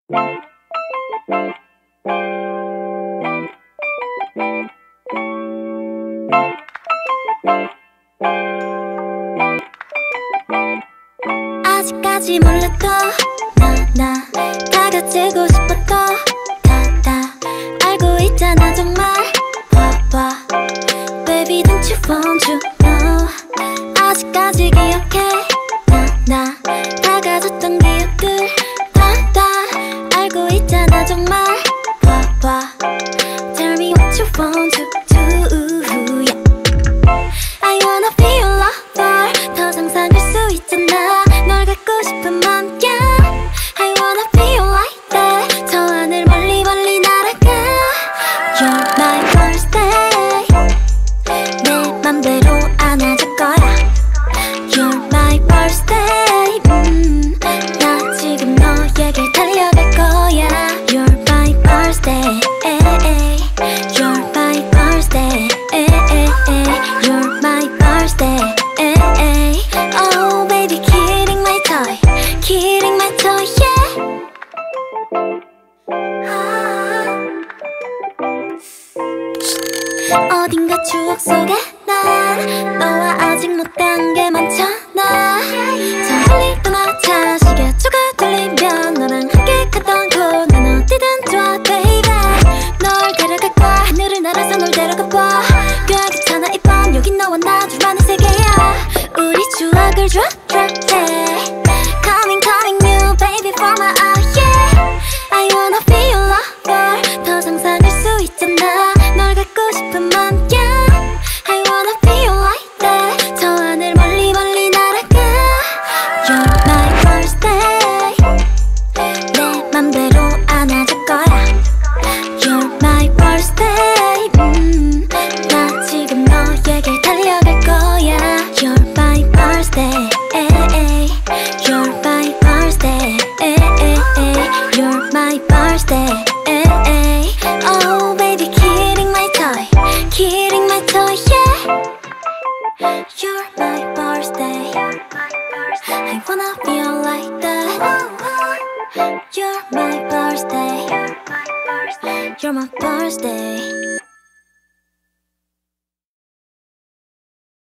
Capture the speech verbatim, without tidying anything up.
아직까지 몰라도 나 나 다가치고 싶어도 다 다 알고 있잖아 정말. 봐봐 Baby don't you want to know. 아직까지 기억해 나 나 다가졌던 기억들 다 다 알고 있잖아 정말. 봐봐 Tell me what you want to do. Yeah. I wanna be your lover. 더 상상할 수 있잖아 널 갖고 싶은 맘. Yeah. I wanna be your like that. 저 하늘 멀리 멀리 날아가. You're my birthday. 내 맘대로 안아줄 거야. You're my birthday. 음, 나 지금 너에게 달려갈 거야. You're my birthday. You're my birthday. You're my birthday. Oh baby kidding my toy. Kidding my toy yeah. 어딘가 추억 속에 난 너와 아직 못한 게 많잖아. 저 흘릴 때마다 시계조가 돌리면 너랑 함께 갔던 곳 난 어디든 좋아 baby. 널 데려갈 거야. 하늘을 날아서 널 데려가 봐. 꽤 괜찮아 이밤 여긴 너와 나 둘만의 세계야. 우리 추억을 drop drop yeah. Coming coming new baby for my eye yeah. I wanna be your lover. 더 상상할 수 있잖아 널 갖고 싶은 맘 yeah. I wanna be your like that. 저 하늘 멀리 멀리 날아가. You're my birthday. 내 맘대로